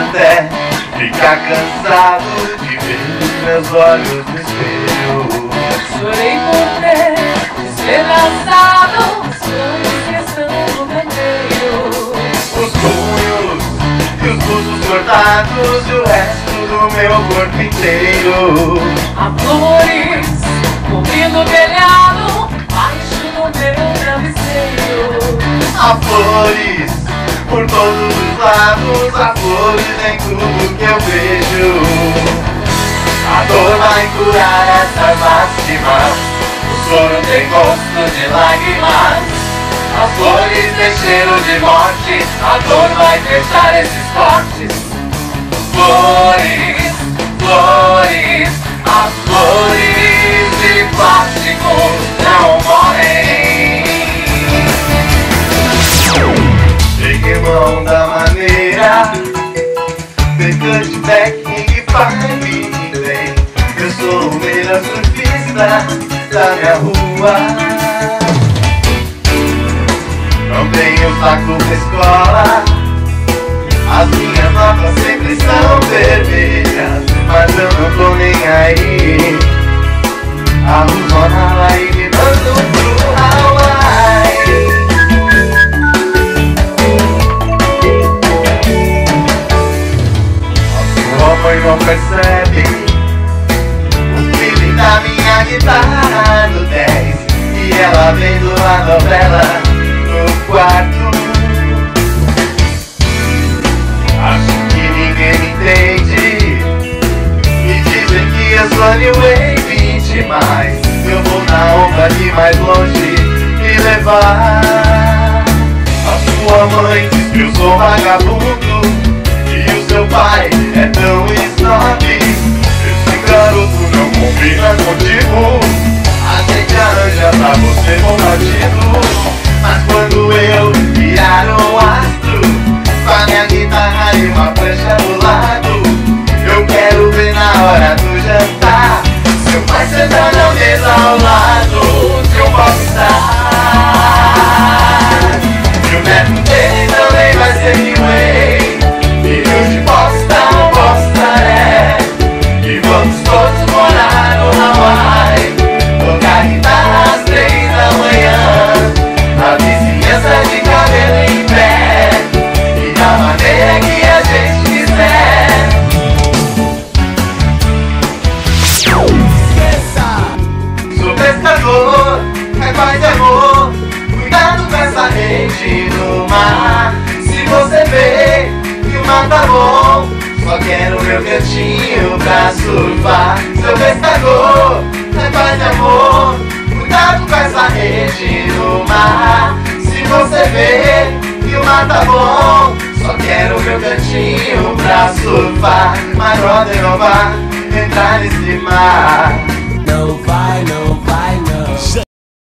até ficar cansado de ver meus olhos no espelho. Chorei por ter despedaçado sonhos que estão no canteiro. Os punhos e os pulsos cortados e o resto do meu corpo inteiro. Há flores cobrindo o telhado, baixo no meu travesseiro. Há flores por todos os lados, há flores em tudo que eu vejo. A dor vai curar essas lástimas, o choro tem gosto de lágrimas. As flores têm cheiro de morte, a dor vai fechar esses cortes. Flores, flores, as flores de plástico não morrem. Peguei mão da maneira, tentante técnica e faz-me bem. Eu sou o melhor surfista da minha rua. Não tenho saco pra escola, as minhas notas sempre são vermelhas, mas eu não tô nem aí. Arrumo a mala e me mando pro Hawaii. Sua mãe não percebe o feeling da minha guitarra no 10 e ela vendo a novela no quarto. Acho que ninguém me entende, me dizem que eu sou new wave demais. Eu vou na onda de mais longe me levar. A sua mãe diz que eu sou vagabundo e o seu pai é tão snob. Esse garoto não combina contigo, a gente arranja pra você bom partido. Mas quando eu virar um astro, com a minha guitarra e uma prancha do lado, eu quero ver na hora do jantar seu pai sentado na mesa ao lado, seu popstar. E o neto dele também vai ser Kiwi, filho de bosta, um bosta é. E vamos todos morar no Hawaii, tocar guitarra às 3 da manhã, a vizinhança de cabelo em pé, e da maneira que a gente quiser. Sou pescador, é paz e amor, cuidado com essa rede no mar. Se você vê que o mar tá bom, só quero meu cantinho pra surfar. Sou pescador, é paz e amor, cuidado com essa rede no mar. Se você vê que o mar tá bom, só quero meu cantinho pra surfar. My brother não vai entrar nesse mar.